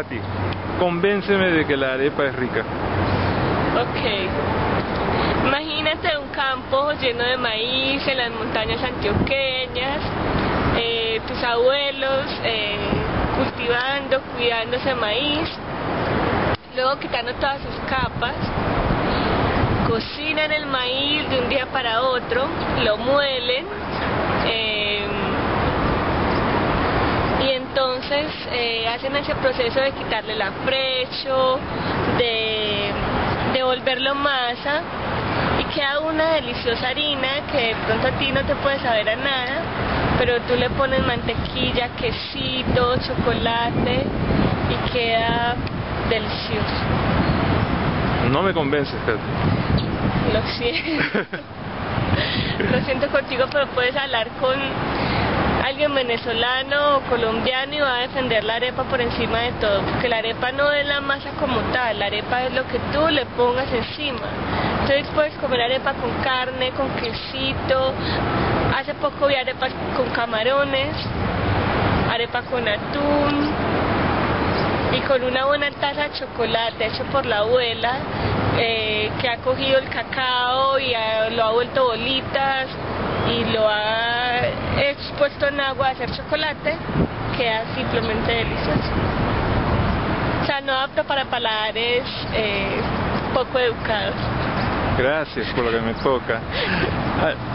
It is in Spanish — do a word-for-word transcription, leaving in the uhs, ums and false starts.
Katy, convénceme de que la arepa es rica. Ok. Imagínate un campo lleno de maíz en las montañas antioqueñas, eh, tus abuelos eh, cultivando, cuidando ese maíz, luego quitando todas sus capas, cocinan el maíz de un día para otro, lo muelen, eh, y entonces eh, hacen ese proceso de quitarle el afrecho, de, de volverlo masa, y queda una deliciosa harina que de pronto a ti no te puede saber a nada, pero tú le pones mantequilla, quesito, chocolate y queda delicioso. No me convences, Katy. Lo siento. Lo siento contigo, pero puedes hablar con alguien venezolano o colombiano y va a defender la arepa por encima de todo, porque la arepa no es la masa como tal, la arepa es lo que tú le pongas encima. Entonces puedes comer arepa con carne, con quesito, hace poco vi arepas con camarones, arepa con atún y con una buena taza de chocolate hecho por la abuela, eh, que ha cogido el cacao y ha, lo ha vuelto bolitas y lo ha expuesto en agua a hacer chocolate, queda simplemente delicioso. O sea, no apto para paladares eh, poco educados. Gracias por lo que me toca.